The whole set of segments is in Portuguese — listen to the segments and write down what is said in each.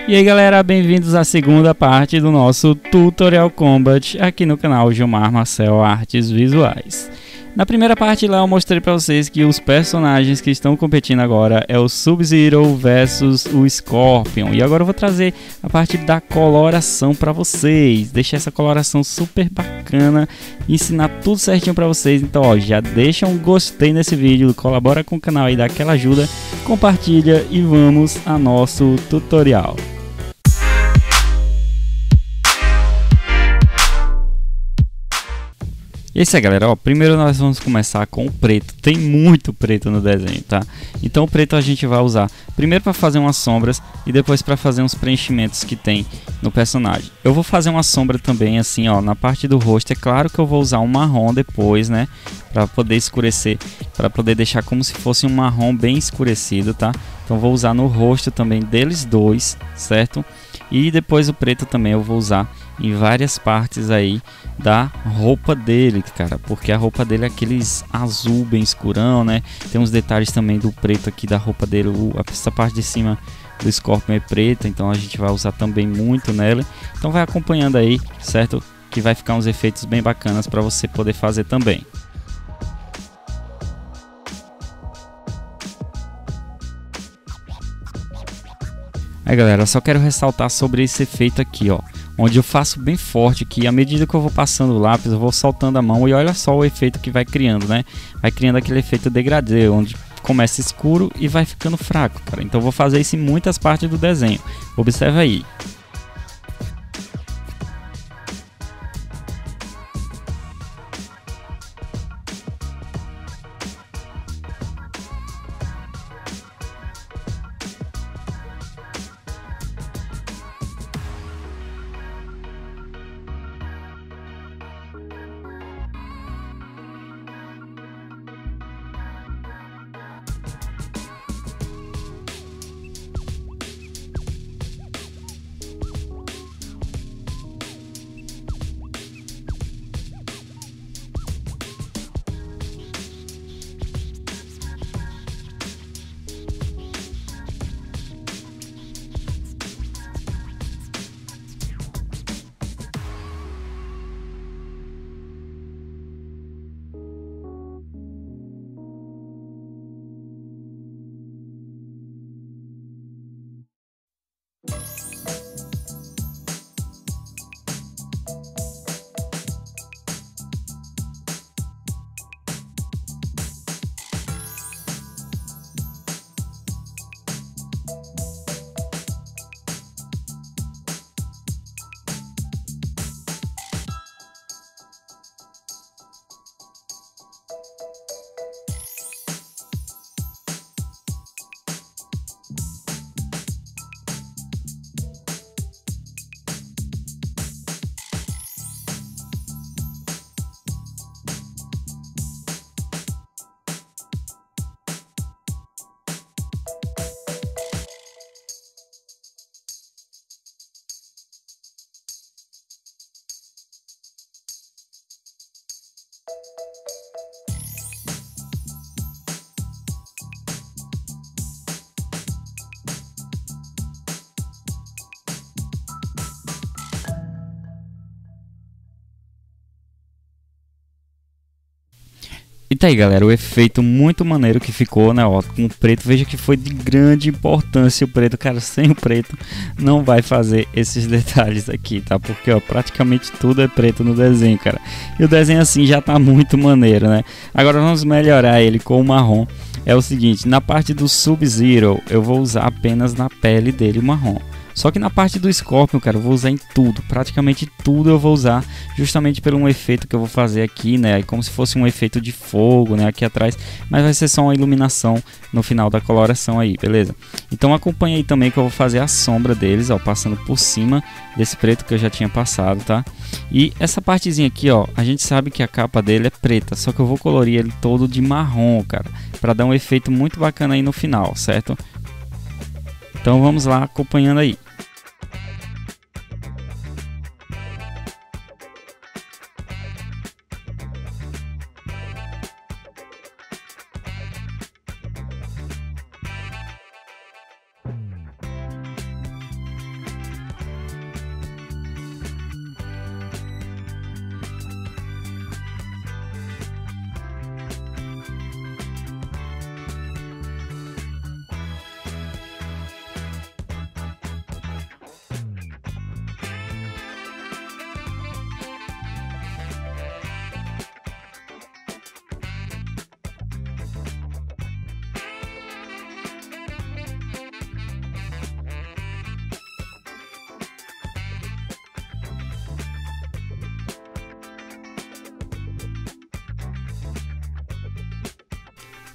E aí galera, bem-vindos à segunda parte do nosso Tutorial Combat aqui no canal Gilmar Marcel Artes Visuais. Na primeira parte lá eu mostrei para vocês que os personagens que estão competindo agora é o Sub-Zero versus o Scorpion. E agora eu vou trazer a parte da coloração para vocês, deixar essa coloração super bacana, ensinar tudo certinho para vocês. Então ó, já deixa um gostei nesse vídeo, colabora com o canal aí, dá aquela ajuda, compartilha e vamos ao nosso tutorial. E é isso aí galera, ó, primeiro nós vamos começar com o preto, tem muito preto no desenho, tá? Então o preto a gente vai usar primeiro para fazer umas sombras e depois para fazer uns preenchimentos que tem no personagem. Eu vou fazer uma sombra também assim, ó, na parte do rosto, é claro que eu vou usar um marrom depois, né? Para poder escurecer, para poder deixar como se fosse um marrom bem escurecido, tá? Então vou usar no rosto também deles dois, certo? E depois o preto também eu vou usar em várias partes aí da roupa dele, cara, porque a roupa dele é aqueles azul bem escurão, né? Tem uns detalhes também do preto aqui da roupa dele, essa parte de cima do Scorpion é preta, então a gente vai usar também muito nela. Então vai acompanhando aí, certo? Que vai ficar uns efeitos bem bacanas para você poder fazer também. Aí galera, eu só quero ressaltar sobre esse efeito aqui, ó, onde eu faço bem forte aqui, à medida que eu vou passando o lápis, eu vou soltando a mão e olha só o efeito que vai criando, né? Vai criando aquele efeito degradê, onde começa escuro e vai ficando fraco, cara. Então eu vou fazer isso em muitas partes do desenho, observa aí. E tá aí galera, o efeito muito maneiro que ficou, né, ó, com o preto, veja que foi de grande importância o preto, cara, sem o preto não vai fazer esses detalhes aqui, tá, porque ó, praticamente tudo é preto no desenho, cara, e o desenho assim já tá muito maneiro, né. Agora vamos melhorar ele com o marrom. É o seguinte, na parte do Sub-Zero eu vou usar apenas na pele dele o marrom. Só que na parte do Scorpion, cara, eu vou usar em tudo, praticamente tudo eu vou usar, justamente por um efeito que eu vou fazer aqui, né, como se fosse um efeito de fogo, né, aqui atrás, mas vai ser só uma iluminação no final da coloração aí, beleza? Então acompanha aí também que eu vou fazer a sombra deles, ó, passando por cima desse preto que eu já tinha passado, tá? E essa partezinha aqui, ó, a gente sabe que a capa dele é preta, só que eu vou colorir ele todo de marrom, cara, para dar um efeito muito bacana aí no final, certo? Então vamos lá acompanhando aí.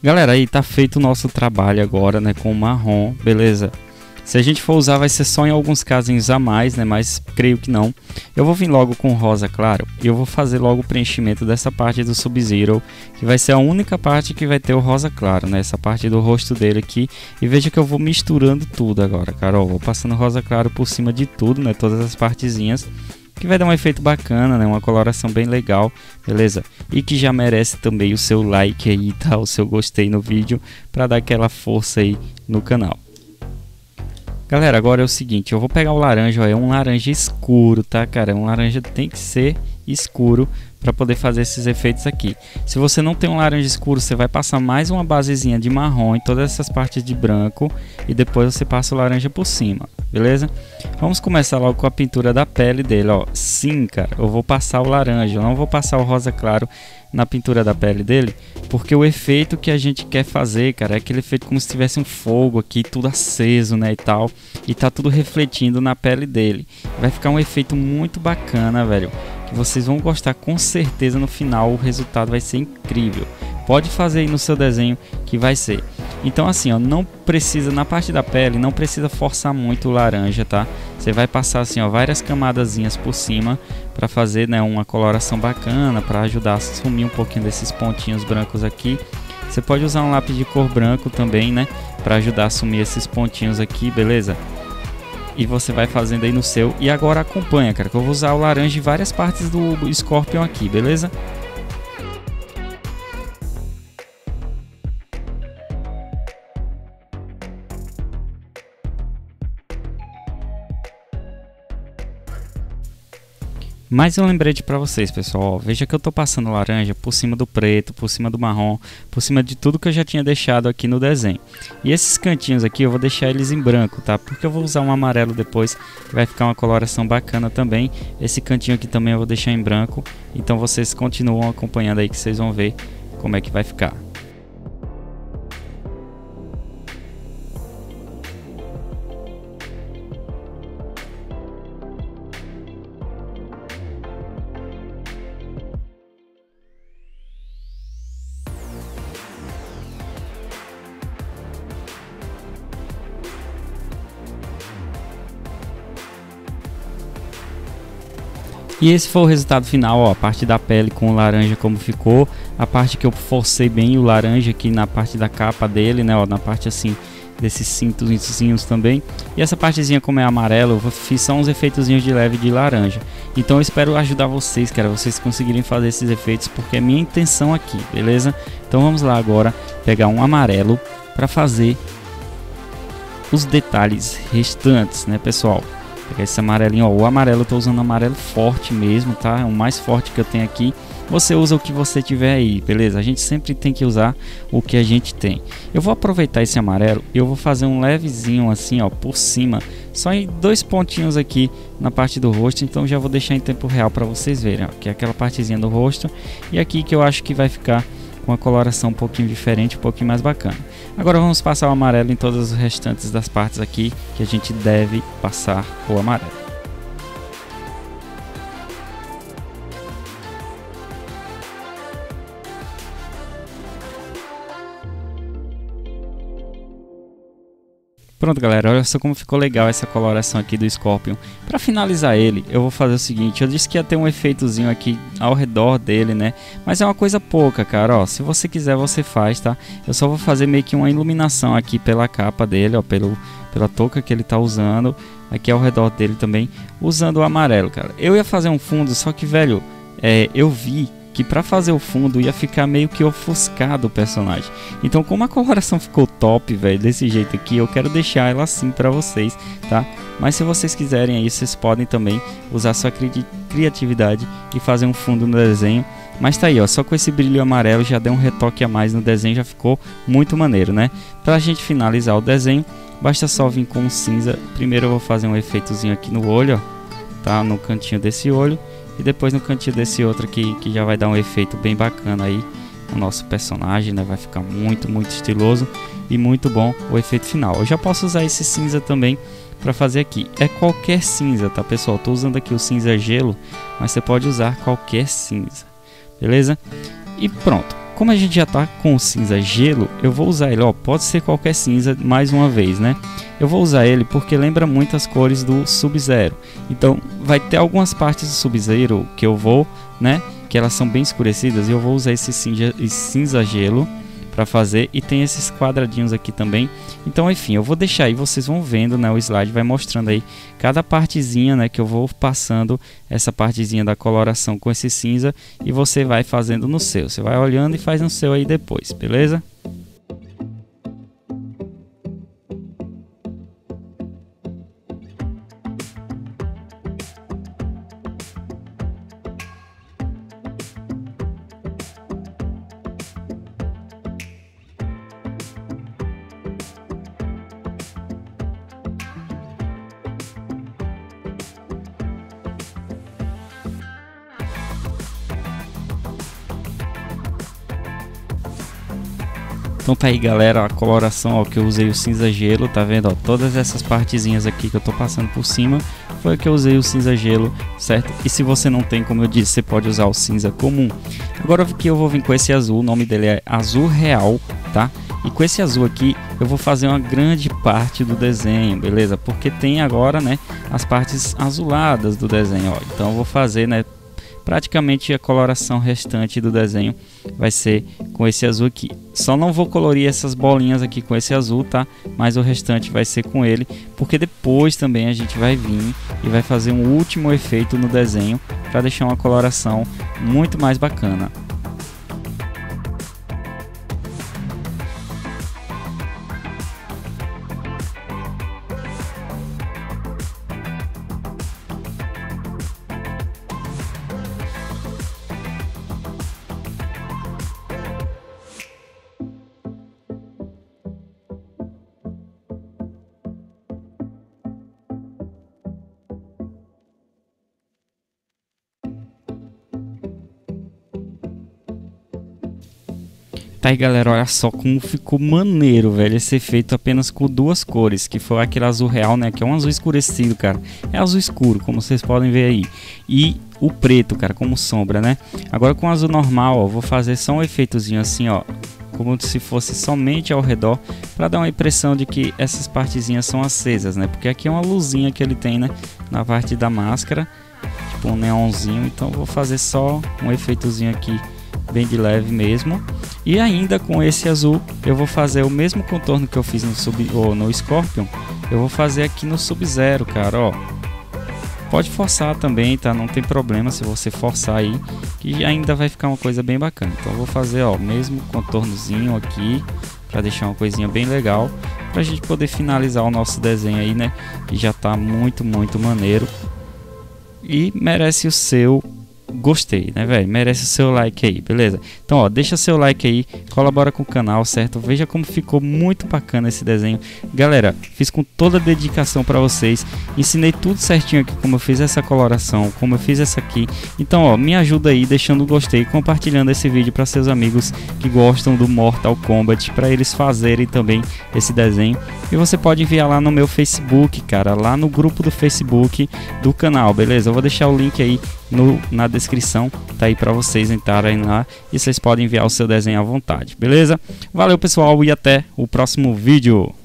Galera, aí tá feito o nosso trabalho agora, né, com o marrom, beleza? Se a gente for usar vai ser só em alguns casinhos a mais, né, mas creio que não. Eu vou vir logo com rosa claro e eu vou fazer logo o preenchimento dessa parte do Sub-Zero, que vai ser a única parte que vai ter o rosa claro, né, essa parte do rosto dele aqui. E veja que eu vou misturando tudo agora, cara, ó, vou passando rosa claro por cima de tudo, né, todas as partezinhas, que vai dar um efeito bacana, né, uma coloração bem legal, beleza? E que já merece também o seu like aí, tá, o seu gostei no vídeo, para dar aquela força aí no canal. Galera, agora é o seguinte, eu vou pegar o laranja, ó, é um laranja escuro, tá, cara? Um laranja tem que ser escuro para poder fazer esses efeitos aqui. Se você não tem um laranja escuro, você vai passar mais uma basezinha de marrom em todas essas partes de branco e depois você passa o laranja por cima, beleza? Vamos começar logo com a pintura da pele dele, ó. Sim, cara, eu vou passar o laranja, eu não vou passar o rosa claro na pintura da pele dele, porque o efeito que a gente quer fazer, cara, é aquele efeito como se tivesse um fogo aqui, tudo aceso, né, e tal, e tá tudo refletindo na pele dele. Vai ficar um efeito muito bacana, velho, que vocês vão gostar com certeza. No final o resultado vai ser incrível. Pode fazer aí no seu desenho que vai ser. Então assim, ó, não precisa, na parte da pele, não precisa forçar muito o laranja, tá? Você vai passar assim, ó, várias camadazinhas por cima para fazer, né, uma coloração bacana, para ajudar a sumir um pouquinho desses pontinhos brancos aqui. Você pode usar um lápis de cor branco também, né, para ajudar a sumir esses pontinhos aqui, beleza? E você vai fazendo aí no seu. E agora acompanha, cara, que eu vou usar o laranja em várias partes do Scorpion aqui, beleza? Mas um lembrete para vocês, pessoal, ó, veja que eu tô passando laranja por cima do preto, por cima do marrom, por cima de tudo que eu já tinha deixado aqui no desenho. E esses cantinhos aqui eu vou deixar eles em branco, tá? Porque eu vou usar um amarelo depois, que vai ficar uma coloração bacana também. Esse cantinho aqui também eu vou deixar em branco, então vocês continuam acompanhando aí que vocês vão ver como é que vai ficar. E esse foi o resultado final, ó, a parte da pele com o laranja como ficou, a parte que eu forcei bem o laranja aqui na parte da capa dele, né, ó, na parte assim desses cintozinhos também. E essa partezinha como é amarelo, eu fiz só uns efeitozinhos de leve de laranja. Então eu espero ajudar vocês, cara, vocês conseguirem fazer esses efeitos, porque é minha intenção aqui, beleza? Então vamos lá agora pegar um amarelo para fazer os detalhes restantes, né, pessoal? Pegar esse amarelinho, ó, o amarelo eu tô usando amarelo forte mesmo, tá? É o mais forte que eu tenho aqui. Você usa o que você tiver aí, beleza? A gente sempre tem que usar o que a gente tem. Eu vou aproveitar esse amarelo e eu vou fazer um levezinho assim, ó, por cima, só em 2 pontinhos aqui na parte do rosto. Então já vou deixar em tempo real para vocês verem, ó, que é aquela partezinha do rosto e aqui que eu acho que vai ficar com uma coloração um pouquinho diferente, um pouquinho mais bacana. Agora vamos passar o amarelo em todas as restantes das partes aqui que a gente deve passar o amarelo. Pronto, galera, olha só como ficou legal essa coloração aqui do Scorpion. Para finalizar ele, eu vou fazer o seguinte, eu disse que ia ter um efeitozinho aqui ao redor dele, né? Mas é uma coisa pouca, cara, ó, se você quiser você faz, tá? Eu só vou fazer meio que uma iluminação aqui pela capa dele, ó, pela touca que ele tá usando, aqui ao redor dele também, usando o amarelo, cara. Eu ia fazer um fundo, só que, velho, eu vi que para fazer o fundo ia ficar meio que ofuscado o personagem. Então, como a coloração ficou top, velho, desse jeito aqui, eu quero deixar ela assim para vocês, tá? Mas se vocês quiserem aí, vocês podem também usar sua criatividade e fazer um fundo no desenho. Mas tá aí, ó, só com esse brilho amarelo já deu um retoque a mais no desenho, já ficou muito maneiro, né? Pra gente finalizar o desenho, basta só vir com um cinza. Primeiro eu vou fazer um efeitozinho aqui no olho, ó, tá? No cantinho desse olho. E depois no cantinho desse outro aqui, que já vai dar um efeito bem bacana aí no nosso personagem, né? Vai ficar muito, muito estiloso e muito bom o efeito final. Eu já posso usar esse cinza também para fazer aqui. É qualquer cinza, tá, pessoal? Tô usando aqui o cinza gelo, mas você pode usar qualquer cinza, beleza? E pronto. Como a gente já tá com o cinza gelo, eu vou usar ele, ó, pode ser qualquer cinza mais uma vez, né? Eu vou usar ele porque lembra muito as cores do Sub-Zero. Então vai ter algumas partes do Sub-Zero que eu vou, né, que elas são bem escurecidas, e eu vou usar esse cinza gelo para fazer, e tem esses quadradinhos aqui também. Então enfim, eu vou deixar aí, vocês vão vendo, né, o slide vai mostrando aí cada partezinha, né, que eu vou passando essa partezinha da coloração com esse cinza, e você vai fazendo no seu, você vai olhando e faz no seu aí depois, beleza? Então tá aí, galera, a coloração, ó, que eu usei o cinza gelo, tá vendo, ó, todas essas partezinhas aqui que eu tô passando por cima foi que eu usei o cinza gelo, certo? E se você não tem, como eu disse, você pode usar o cinza comum. Agora aqui eu vou vir com esse azul, o nome dele é Azul Real, tá? E com esse azul aqui eu vou fazer uma grande parte do desenho, beleza? Porque tem agora, né, as partes azuladas do desenho, ó. Então eu vou fazer, né, praticamente a coloração restante do desenho vai ser com esse azul aqui. Só não vou colorir essas bolinhas aqui com esse azul, tá? Mas o restante vai ser com ele, porque depois também a gente vai vir e vai fazer um último efeito no desenho para deixar uma coloração muito mais bacana. Tá aí, galera, olha só como ficou maneiro, velho, esse efeito apenas com duas cores, que foi aquele azul real, né, que é um azul escurecido, cara, é azul escuro, como vocês podem ver aí, e o preto, cara, como sombra, né. Agora com o azul normal, ó, vou fazer só um efeitozinho assim, ó, como se fosse somente ao redor, para dar uma impressão de que essas partezinhas são acesas, né, porque aqui é uma luzinha que ele tem, né, na parte da máscara, tipo um neonzinho, então vou fazer só um efeitozinho aqui, bem de leve mesmo. E ainda com esse azul eu vou fazer o mesmo contorno que eu fiz no Scorpion, eu vou fazer aqui no Sub-Zero, cara, ó. Pode forçar também, tá? Não tem problema se você forçar aí, que ainda vai ficar uma coisa bem bacana. Então eu vou fazer, ó, o mesmo contornozinho aqui, para deixar uma coisinha bem legal, pra gente poder finalizar o nosso desenho aí, né? Que já tá muito, muito maneiro. E merece o seu gostei, né, velho? Merece o seu like aí, beleza? Então, ó, deixa seu like aí, colabora com o canal, certo? Veja como ficou muito bacana esse desenho. Galera, fiz com toda a dedicação para vocês. Ensinei tudo certinho aqui, como eu fiz essa coloração, como eu fiz essa aqui. Então, ó, me ajuda aí deixando o gostei, compartilhando esse vídeo para seus amigos que gostam do Mortal Kombat, para eles fazerem também esse desenho. E você pode enviar lá no meu Facebook, cara, lá no grupo do Facebook do canal, beleza? Eu vou deixar o link aí na descrição, tá aí para vocês entrarem lá e vocês podem enviar o seu desenho à vontade, beleza? Valeu, pessoal, e até o próximo vídeo.